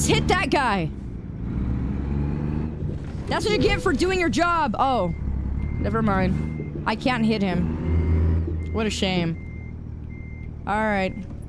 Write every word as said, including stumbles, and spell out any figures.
just hit that guy. That's what you get for doing your job. Oh, never mind. I can't hit him. What a shame. All right.